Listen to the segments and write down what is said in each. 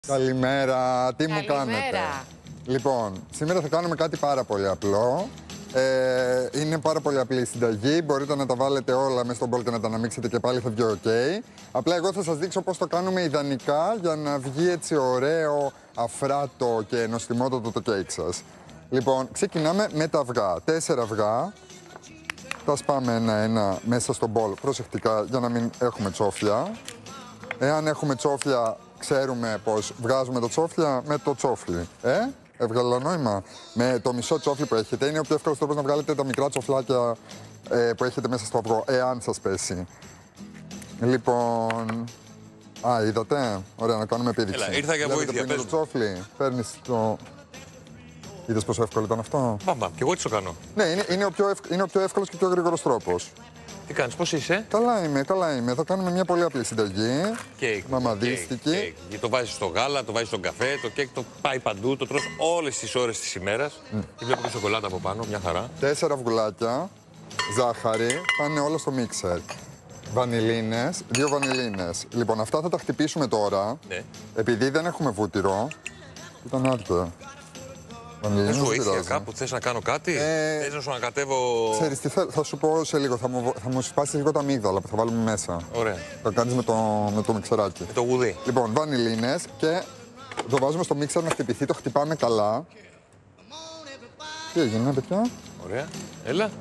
Καλημέρα, τι μου κάνετε? Λοιπόν, σήμερα θα κάνουμε κάτι πάρα πολύ απλό. Είναι πάρα πολύ απλή η συνταγή. Μπορείτε να τα βάλετε όλα μέσα στον μπολ και να τα αναμίξετε και πάλι θα βγει ok. Απλά εγώ θα σας δείξω πώς το κάνουμε ιδανικά για να βγει έτσι ωραίο, αφράτο και νοστιμότατο το κέικ σας. Λοιπόν, ξεκινάμε με τα αυγά. 4 αυγά. Τα σπάμε ένα-ένα μέσα στον μπολ προσεκτικά για να μην έχουμε τσόφλια. Εάν έχουμε τσόφλια, ξέρουμε πως βγάζουμε τα τσόφλια με το τσόφλι. Έβγαλα νόημα. Με το μισό τσόφλι που έχετε είναι ο πιο εύκολος τρόπος να βγάλετε τα μικρά τσοφλάκια που έχετε μέσα στο αυγό, εάν σας πέσει. Λοιπόν. Είδατε. Ωραία, να κάνουμε επίδειξη. Έλα, ήρθα για βοήθεια. Πες το τσόφλι. Παίρνεις το. Είδες πόσο εύκολο ήταν αυτό? Μπαμπαμ, και εγώ τι το κάνω. Ναι, είναι ο πιο εύκολος και πιο γρήγορος τρόπος. Τι κάνεις, πώς είσαι? Καλά είμαι, καλά είμαι. Θα κάνουμε μια πολύ απλή συνταγή. Κέικ. Μαμαδίστικη. Το βάζεις στο γάλα, το βάζεις στον καφέ, το κέικ το πάει παντού, το τρως όλες τις ώρες της ημέρας. Και βλέπω και σοκολάτα από πάνω, μια χαρά. 4 αυγουλάκια, ζάχαρη, πάνε όλα στο μίξερ. Βανιλίνες, 2 βανιλίνες. Λοιπόν, αυτά θα τα χτυπήσουμε τώρα. Ναι. Επειδή δεν έχουμε βούτυρο. Ήταν άδικο. Θες βοήθεια κάπου, θες να κάνω κάτι, θες να σου ανακατεύω... Ξέρεις τι θα σου πω σε λίγο, θα μου σπάσεις λίγο τα αμύγδαλα που θα βάλουμε μέσα. Ωραία. Θα κάνεις με το μιξεράκι. Με το γουδί. Λοιπόν, βανιλίνες και το βάζουμε στο μίξερ να χτυπηθεί, το χτυπάμε καλά. Τι έγινε, παιδιά? Ωραία, έλα.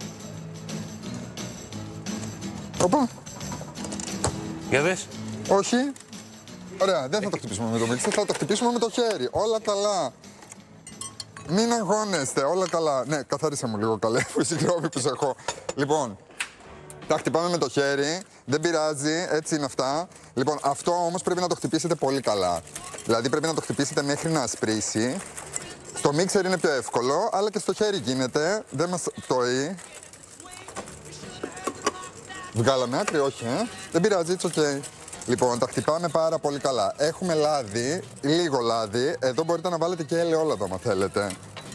Οπα. Για δες. Όχι. Ωραία, δεν θα το χτυπήσουμε με το μίξερ, θα το χτυπήσουμε με το χέρι. Όλα καλά. Μην αγχώνεστε, όλα καλά. Ναι, καθάρισε μου λίγο καλέ, συγγνώμη που σε έχω. Λοιπόν, τα χτυπάμε με το χέρι, δεν πειράζει, έτσι είναι αυτά. Λοιπόν, αυτό όμως πρέπει να το χτυπήσετε πολύ καλά. Δηλαδή πρέπει να το χτυπήσετε μέχρι να ασπρίσει. Στο μίξερ είναι πιο εύκολο, αλλά και στο χέρι γίνεται. Δεν μας πτωεί. Βγάλαμε άκρη, όχι, δεν πειράζει, it's okay. Λοιπόν, τα χτυπάμε πάρα πολύ καλά. Έχουμε λάδι, λίγο λάδι. Εδώ μπορείτε να βάλετε και ελαιόλαδο, αν θέλετε.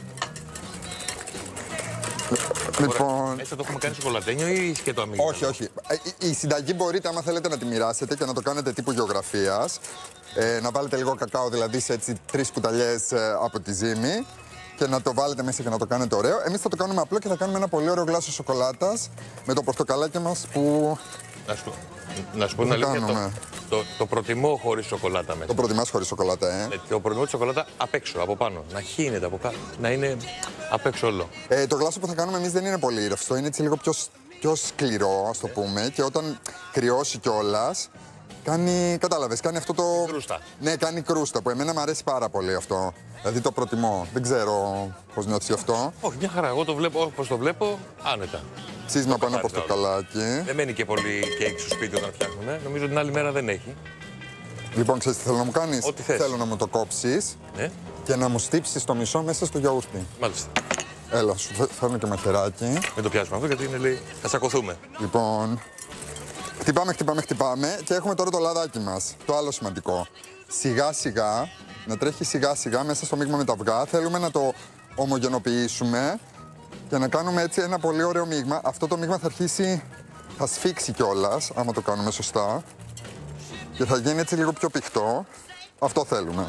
Λοιπόν... Έτσι θα το έχουμε κάνει σοκολατένιο ή σκέτο αμύγδαλο? Όχι, όχι. Η συνταγή μπορείτε, άμα θέλετε, να τη μοιράσετε και να το κάνετε τύπου γεωγραφίας. Να βάλετε λίγο κακάο, δηλαδή σε έτσι 3 κουταλιές από τη ζύμη. Και να το βάλετε μέσα και να το κάνετε ωραίο. Εμείς θα το κάνουμε απλό και θα κάνουμε ένα πολύ ωραίο γλάσο σοκολάτας με το πορτοκαλάκι μας που... Να σου πω την αλήθεια, το προτιμώ χωρίς σοκολάτα μέσα. Το προτιμάς χωρίς σοκολάτα, Το προτιμώ τη σοκολάτα απ' έξω, από πάνω. Να χύνεται από κάτω, να είναι απ' έξω όλο. Το γλάσο που θα κάνουμε εμείς δεν είναι πολύ ρευστό, είναι έτσι λίγο πιο σκληρό, ας το πούμε. Και όταν κρυώσει κιόλας, κατάλαβες, κάνει αυτό το... Κρούστα. Ναι, κάνει κρούστα, που εμένα μου αρέσει πάρα πολύ αυτό. Δηλαδή το προτιμώ. Δεν ξέρω πώς νιώθεις γι' αυτό. Όχι, μια χαρά. Εγώ το βλέπω όπως το βλέπω, άνετα. Τσίσμα από ένα πορτοκαλάκι. Δεν μένει και πολύ κέικ στο σπίτι όταν φτιάχνουμε. Νομίζω την άλλη μέρα δεν έχει. Λοιπόν, ξέρεις τι θέλω να μου κάνεις? Ό,τι θες. Θέλω να μου το κόψεις και να μου στύψεις το μισό μέσα στο γιαούρτι. Μάλιστα. Έλα, σου φέρνω και μαχαιράκι. Μην το πιάσουμε αυτό γιατί είναι, λέει, θα σακωθούμε. Λοιπόν, χτυπάμε και έχουμε τώρα το λαδάκι μας. Το άλλο σημαντικό. Σιγά σιγά, να τρέχει σιγά σιγά μέσα στο μείγμα με τα αυγά. Θέλουμε να το ομογενοποιήσουμε και να κάνουμε έτσι ένα πολύ ωραίο μείγμα. Αυτό το μείγμα θα αρχίσει, θα σφίξει κιόλας, άμα το κάνουμε σωστά. Και θα γίνει έτσι λίγο πιο πηχτό. Αυτό θέλουμε.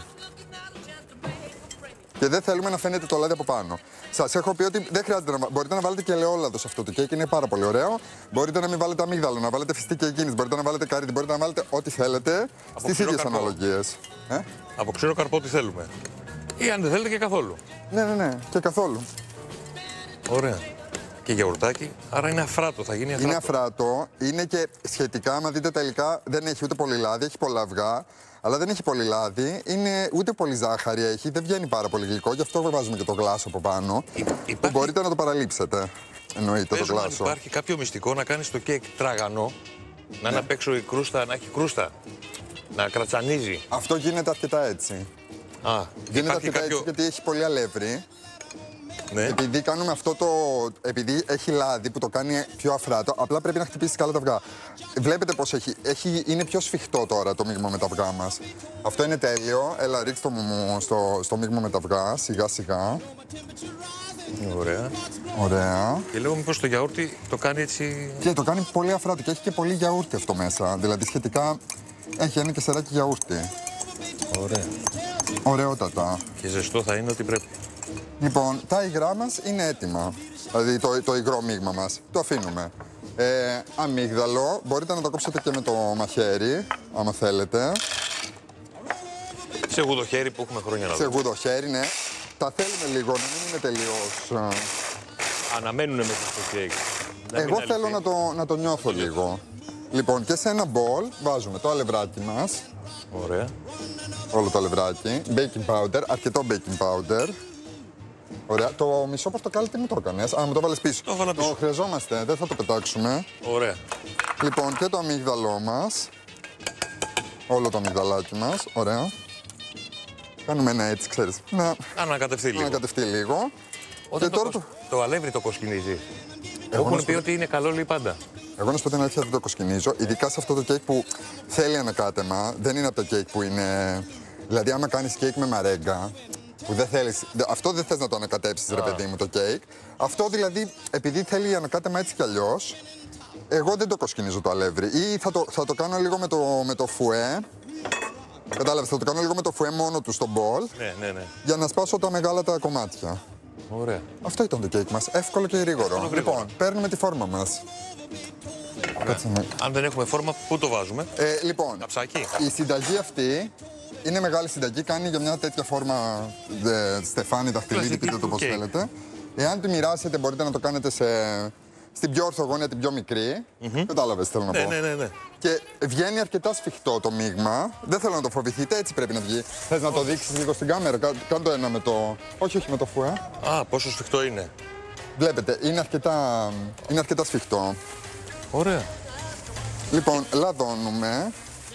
Και δεν θέλουμε να φαίνεται το λάδι από πάνω. Σας έχω πει ότι δεν χρειάζεται να μπορείτε να βάλετε και ελαιόλαδο σε αυτό το κέικ, είναι πάρα πολύ ωραίο. Μπορείτε να μην βάλετε αμύγδαλο, να βάλετε φιστίκι εκείνης, μπορείτε να βάλετε καρύδι, μπορείτε να βάλετε ό,τι θέλετε στις ίδιες αναλογίες. Από ξηρό καρπό τι θέλουμε. Ή αν δεν θέλετε και καθόλου. Ναι, και καθόλου. Ωραία. Και γιαουρτάκι, άρα είναι αφράτο, θα γίνει αφράτο. Είναι αφράτο, είναι και σχετικά, άμα δείτε τα υλικά, δεν έχει ούτε πολύ λάδι, έχει πολλά αυγά. Αλλά δεν έχει πολύ λάδι, είναι ούτε πολύ ζάχαρη έχει, δεν βγαίνει πάρα πολύ γλυκό, γι' αυτό βάζουμε και το γλάσο από πάνω. Που μπορείτε να το παραλείψετε. Εννοείται το γλάσο. Υπάρχει κάποιο μυστικό να κάνεις το κέικ τράγανο, να είναι απ' έξω η κρούστα, να έχει κρούστα, να κρατσανίζει. Αυτό γίνεται αρκετά έτσι. Γίνεται αρκετά έτσι γιατί έχει πολύ αλεύρι. Ναι. Επειδή κάνουμε αυτό επειδή έχει λάδι που το κάνει πιο αφράτο, απλά πρέπει να χτυπήσει καλά τα αυγά. Βλέπετε πως είναι πιο σφιχτό τώρα το μείγμα με τα αυγά μας. Αυτό είναι τέλειο. Έλα, ρίξτε μου στο μείγμα με τα αυγά, σιγά σιγά. Ωραία. Ωραία. Και λέω μήπως το γιαούρτι το κάνει έτσι... Και το κάνει πολύ αφράτο και έχει και πολύ γιαούρτι αυτό μέσα. Δηλαδή σχετικά έχει ένα κεσεράκι γιαούρτι. Ωραία. Ωραιότατα. Και ζεστό θα είναι ό,τι πρέπει. Λοιπόν, τα υγρά μας είναι έτοιμα. Δηλαδή το υγρό μείγμα μας. Το αφήνουμε. Αμύγδαλο, μπορείτε να το κόψετε και με το μαχαίρι, άμα θέλετε. Σε γουδοχέρι που έχουμε χρόνια να Σε δούμε. γουδοχέρι, ναι. Τα θέλουμε λίγο, να μην είναι τελείως... Αναμένουνε μέσα στο κέικ. Να μην Εγώ αληθεί. θέλω να το νιώθω λίγο. Λοιπόν, και σε ένα μπολ βάζουμε το αλευράκι μας. Ωραία. Όλο το αλευράκι. Baking powder, αρκετό baking powder. Ωραία. Το μισό πορτοκάλι τι μου το έκανες? Α, μου το βάλες πίσω. Το έβαλα πίσω. Το χρειαζόμαστε, δεν θα το πετάξουμε. Ωραία. Λοιπόν, και το αμύγδαλό μας. Όλο το αμυγδαλάκι μας. Ωραία. Κάνουμε ένα έτσι, ξέρεις. Να Ανακατευτεί λίγο. ανακατευτεί λίγο. Όταν Και τώρα το αλεύρι το κοσκινίζει. Εγώ Έχουν να πει σου- ότι είναι καλό, λέει πάντα. Εγώ να σου πω την αλήθεια, δεν το κοσκινίζω. Ειδικά σε αυτό το κέικ που θέλει ανακάτεμα. Δεν είναι από τα κέικ που είναι. Δηλαδή, άμα κάνει κέικ με μαρέγκα, που δεν θέλεις. Αυτό δεν θες να το ανακατέψεις, ρε παιδί μου, το κέικ. Αυτό δηλαδή, επειδή θέλει ανακάτεμα έτσι κι αλλιώς, εγώ δεν το κοσκινίζω το αλεύρι. Ή θα το κάνω λίγο με το φουέ. Κατάλαβες, θα το κάνω λίγο με το φουέ μόνο του στο μπολ, Ναι. για να σπάσω τα μεγάλα τα κομμάτια. Ωραία. Αυτό ήταν το κέικ μας. Εύκολο και γρήγορο. Γρήγορο. Λοιπόν, παίρνουμε τη φόρμα μας. Κάτσε να- Αν δεν έχουμε φόρμα, πού το βάζουμε? Λοιπόν, Καψάκι. η συνταγή αυτή είναι μεγάλη συνταγή. Κάνει για μια τέτοια φόρμα στεφάνι, δαχτυλίδι, Κλασική πείτε το του πώς κέικ. θέλετε. Εάν τη μοιράσετε, μπορείτε να το κάνετε στην πιο ορθογώνια, την πιο μικρή. Κατάλαβες, θέλω να πω. Ναι. Και βγαίνει αρκετά σφιχτό το μείγμα. Δεν θέλω να το φοβηθείτε, έτσι πρέπει να βγει. Θες να το δείξεις λίγο στην κάμερα? Κάνε το ένα με το. Όχι, με το φουέ. Α, πόσο σφιχτό είναι. Βλέπετε, είναι αρκετά σφιχτό. Ωραία. Λοιπόν, λαδώνουμε.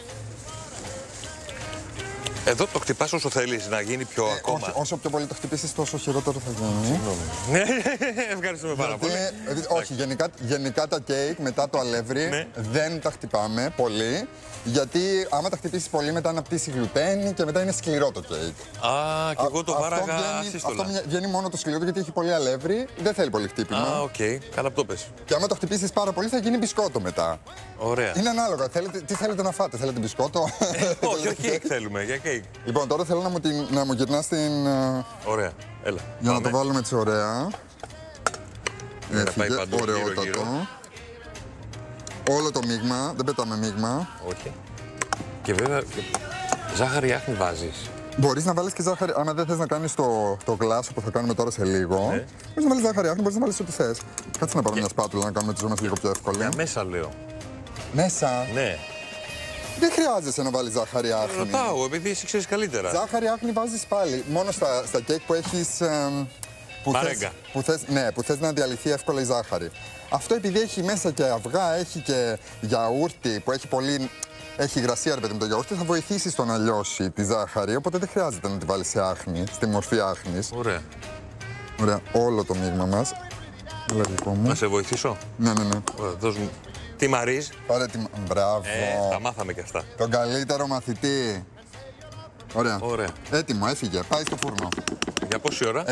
Εδώ το χτυπάς όσο θέλεις να γίνει πιο ακόμα. Όσο πιο πολύ το χτυπήσεις, τόσο χειρότερο θα γίνει. Ναι, ευχαριστούμε πάρα πολύ. Όχι, γενικά τα κέικ μετά το αλεύρι Ναι. δεν τα χτυπάμε πολύ. Γιατί άμα τα χτυπήσεις πολύ, μετά αναπτύσσει γλουτένι και μετά είναι σκληρό το κέικ. Α, και εγώ το βάραγα Αυτό σύστολα. βγαίνει μόνο το σκληρό γιατί έχει πολύ αλεύρι, δεν θέλει πολύ χτύπημα. Α, οκ. Καλά που το πες. Και άμα το χτυπήσεις πάρα πολύ, θα γίνει μπισκότο μετά. Ωραία. Είναι ανάλογα. Τι θέλετε να φάτε, θέλετε μπισκότο? Όχι, για κέικ θέλουμε, για κέικ. Λοιπόν, τώρα θέλω να μου γυρνάς την. Ωραία, έλα. Για να Πάμε. το βάλουμε έτσι ωραία. Να πάει Έφυγε, παντού, γύρω, ωραιότατο. γύρω. Όλο το μείγμα, δεν πετάμε μείγμα. Όχι. Και βέβαια, ζάχαρη άχνη βάζεις. Μπορείς να βάλεις και ζάχαρη, άμα δεν θες να κάνεις το γλάσο που θα κάνουμε τώρα σε λίγο. Ναι. Μπορείς να βάλεις ζάχαρη άχνη, μπορείς να βάλεις ό,τι θες. Κάτσε να πάρω μια σπάτουλα να κάνουμε τη ζωή μας λίγο πιο εύκολη. Για μέσα λέω. Μέσα. Ναι. Δεν χρειάζεσαι να βάλεις ζάχαρη άχνη. Ρωτάω, επειδή εσύ ξέρεις καλύτερα. Ζάχαρη άχνη βάζεις πάλι. Μόνο στα κέικ που έχεις. Μαρέγκα. Που θες να διαλυθεί εύκολα η ζάχαρη. Αυτό επειδή έχει μέσα και αυγά, έχει και γιαούρτι που έχει πολύ. Έχει υγρασία, ρε παιδί μου, το γιαούρτι, θα βοηθήσει στο να λιώσει τη ζάχαρη. Οπότε δεν χρειάζεται να τη βάλει σε άχνη, στη μορφή άχνης. Ωραία. Ωραία, όλο το μείγμα μας. Έλα, δικό μου. Να σε βοηθήσω. Ναι. Ωραία, δώσ' μου. Τι μαρίζ. Πάρε τη. Μπράβο. Τα μάθαμε και αυτά. Τον καλύτερο μαθητή. Ωραία. Ωραία. Έτοιμο, έφυγε. Πάει στο φούρνο. Για πόση ώρα?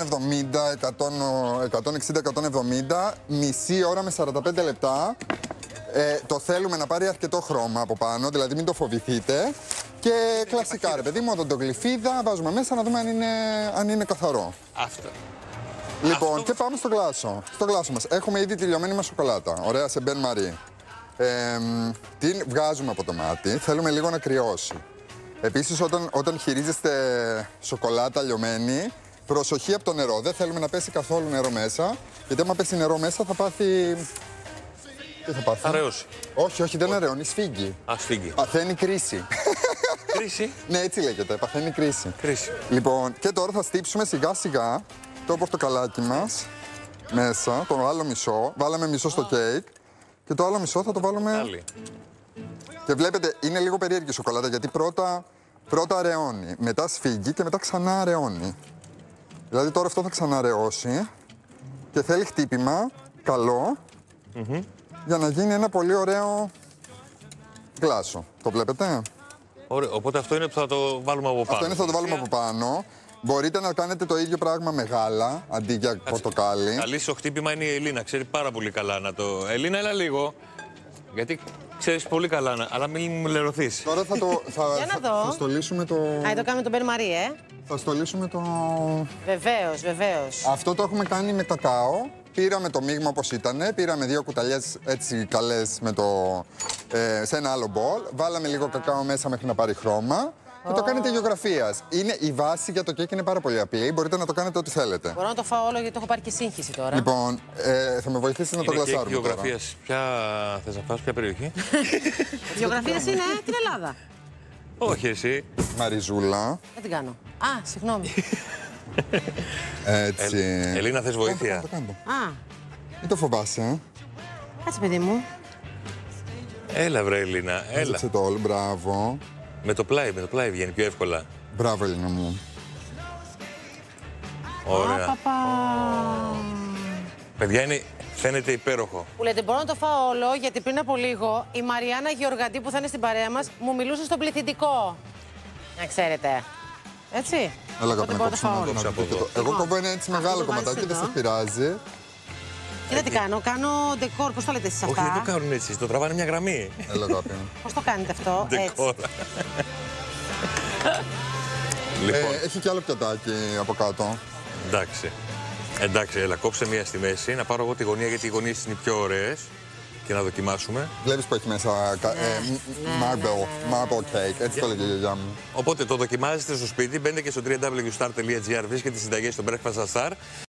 160-170, μισή ώρα με 45 λεπτά. Το θέλουμε να πάρει αρκετό χρώμα από πάνω, δηλαδή μην το φοβηθείτε. Και κλασικά, ρε παιδί μου, οδοντογλυφίδα, βάζουμε μέσα να δούμε αν είναι καθαρό. Αυτά. Λοιπόν, Αυτό. και πάμε στο γλάσο. Στο γλάσο μας. Έχουμε ήδη τη λιωμένη μας σοκολάτα. Ωραία, σε μπεν μαρί. Την βγάζουμε από το μάτι. Θέλουμε λίγο να κρυώσει. Επίσης, όταν χειρίζεστε σοκολάτα λιωμένη, προσοχή από το νερό. Δεν θέλουμε να πέσει καθόλου νερό μέσα. Γιατί άμα πέσει νερό μέσα θα πάθει. Τι θα πάθει? Θα ρεώσει. Όχι, δεν αραιώνει, σφίγγει. Α, φύγει. Παθαίνει κρίση. Κρίση. Ναι, έτσι λέγεται. Παθαίνει κρίση. Κρίση. Λοιπόν, και τώρα θα στύψουμε σιγά σιγά το πορτοκαλάκι μας μέσα, το άλλο μισό. Βάλαμε μισό στο κέικ και το άλλο μισό θα το βάλουμε. Άλλη. Και βλέπετε, είναι λίγο περίεργη η σοκολάτα γιατί πρώτα αραιώνει, μετά σφίγγει και μετά ξανά αραιώνει. Δηλαδή τώρα αυτό θα ξαναραιώσει και θέλει χτύπημα καλό για να γίνει ένα πολύ ωραίο γλάσο. Το βλέπετε? Ωραία. Οπότε αυτό είναι που θα το βάλουμε από πάνω. Αυτό είναι θα το βάλουμε από πάνω. Μπορείτε να κάνετε το ίδιο πράγμα με γάλα αντί για πορτοκάλι. Καλή στο χτύπημα είναι η Ελίνα. Ξέρει πάρα πολύ καλά να το. Ελίνα, έλα λίγο. Γιατί ξέρεις πολύ καλά, αλλά μην μου λερωθείς. Τώρα θα Για να δω. θα στολίσουμε το... Α, εδώ κάνουμε τον Μπεν Μαρί, Θα στολίσουμε το... Βεβαίως, βεβαίως. Αυτό το έχουμε κάνει με κακάο. Πήραμε το μείγμα όπως ήταν, πήραμε 2 κουταλιές έτσι καλές σε ένα άλλο μπολ. Βάλαμε λίγο κακάο μέσα μέχρι να πάρει χρώμα. Και το κάνετε γεωγραφίας. Είναι η βάση για το κέικ, είναι πάρα πολύ απλή. Μπορείτε να το κάνετε ό,τι θέλετε. Μπορώ να το φάω όλο γιατί έχω πάρει και σύγχυση τώρα. Λοιπόν, θα με βοηθήσει να το γλασάρουμε. Είναι γεωγραφίας. Ποια θες να φας, ποια περιοχή? Γεωγραφίας είναι την Ελλάδα. Όχι εσύ. Μαριζούλα. Δεν την κάνω. Α, συγγνώμη. Έτσι. Ελίνα, θες βοήθεια? Το κάνω. Α, Μην το φοβάσαι. κάτσε παιδί μου. Έλα βρε Ελίνα, έλα. Έζεψε το όλο, μπράβο. Με το πλάι βγαίνει πιο εύκολα. Μπράβο, Ελίνα μου. Ωραία. Παπα. Παιδιά, φαίνεται υπέροχο. Που λέτε, μπορώ να το φάω όλο γιατί πριν από λίγο η Μαριάννα Γεωργαντή που θα είναι στην παρέα μας μου μιλούσε στο πληθυντικό. Να ξέρετε. Έτσι. Έλα, Οπότε να μπορώ να το φάω όλο. κόψω από εδώ. Εγώ κόβω ένα έτσι μεγάλο το βάζεις κομματάκι, δεν εδώ. σας πειράζει. Κοίτα τι κάνω. Κάνω ντεκόρ. Πώς το λέτε εσείς Όχι, δεν το αυτά? κάνουν έτσι, το τραβάνε μια γραμμή. Έλα, αγάπη μου. Πώς το κάνετε αυτό? Έτσι. Ντεκόρα. Λοιπόν, Έχει κι άλλο πιατάκι από κάτω. εντάξει, έλα, κόψε μία στη μέση, να πάρω εγώ τη γωνία γιατί οι γωνίες είναι οι πιο ωραίες και να δοκιμάσουμε. Βλέπεις που έχει μέσα marble cake, έτσι το λέγε η γιαγιά μου. Οπότε το δοκιμάζετε στο σπίτι, μπαίνετε και στο www.star.gr, βρίσκετε τις συνταγές στο Breakfast at Star.